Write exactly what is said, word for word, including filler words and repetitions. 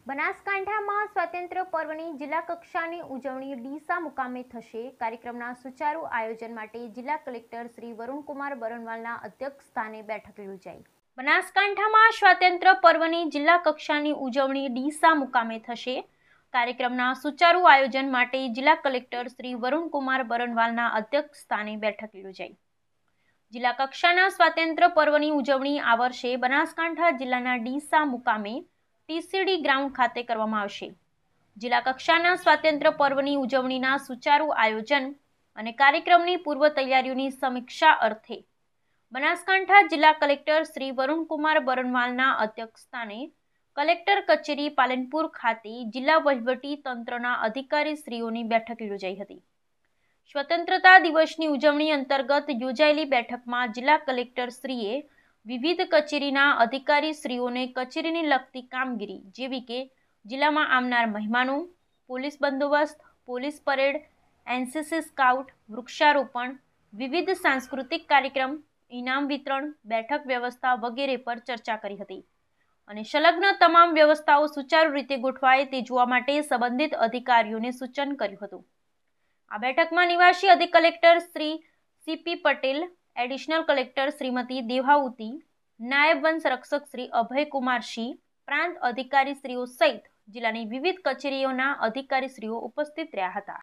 બનાસકાંઠામાં સ્વાતંત્ર્ય પર્વની જિલ્લા કક્ષાની ઉજવણી ડીસા મુકામે થશે। કાર્યક્રમના સુચારુ આયોજન માટે જિલ્લા કલેક્ટર શ્રી વરુણકુમાર બરનવાલના અધ્યક્ષસ્થાને બેઠક યોજાઈ। બનાસકાંઠામાં સ્વાતંત્ર્ય પર્વની જિલ્લા કક્ષાની ઉજવણી ડીસા મુકામે થશે। કાર્યક્રમના સુચારુ આયોજન માટે જિલ્લા કલેક્ટર શ્રી વરુણકુમાર બરનવાલના અધ્યક્ષસ્થાને બેઠક યોજાઈ। જિલ્લા કક્ષાના સ્વાતંત્ર્ય પર્વની ઉજવણી આ વર્ષે બનાસકાંઠા જિલ્લાના ડીસા મુકામે ટીસીડી ગ્રાઉન્ડ ખાતે કરવામાં આવશે। જિલ્લા કક્ષાના સ્વાતંત્ર્ય પર્વની ઉજવણીના સુચારુ આયોજન અને કાર્યક્રમની પૂર્વ તૈયારીઓની સમીક્ષા અર્થે બનાસકાંઠા જિલ્લા કલેક્ટર શ્રી વરુણકુમાર બરનવાલના અધ્યક્ષસ્થાને કલેક્ટર કચેરી પાલનપુર ખાતે જિલ્લા વહીવટી તંત્રના અધિકારીશ્રીઓની બેઠક યોજાઈ હતી। સ્વતંત્રતા દિવસની ઉજવણી અંતર્ગત યોજાયેલી બેઠકમાં જિલ્લા કલેક્ટરશ્રીએ વિવિધ કચેરીના અધિકારીશ્રીઓને કચેરીને લગતી કામગીરી જેવી કે જિલ્લામાં આવનાર મહેમાનો, પોલીસ બંદોબસ્ત, પોલીસ પરેડ, એનસીસી સ્કાઉટ, વૃક્ષારોપણ, વિવિધ સાંસ્કૃતિક કાર્યક્રમ, ઇનામ વિતરણ, બેઠક વ્યવસ્થા વગેરે પર ચર્ચા કરી હતી અને સંલગ્ન તમામ વ્યવસ્થાઓ સુચારુ રીતે ગોઠવાય તે જોવા માટે સંબંધિત અધિકારીઓને સૂચન કર્યું હતું। આ બેઠકમાં નિવાસી અધિક collector Shri C P Patel, additional collector Shrimati Devahuti, નાયબ વન સંરક્ષક શ્રી અભયકુમાર સિંહ, પ્રાંત અધિકારીશ્રીઓ સહિત જિલ્લાની વિવિધ કચેરીઓના અધિકારીશ્રીઓ ઉપસ્થિત રહ્યા હતા।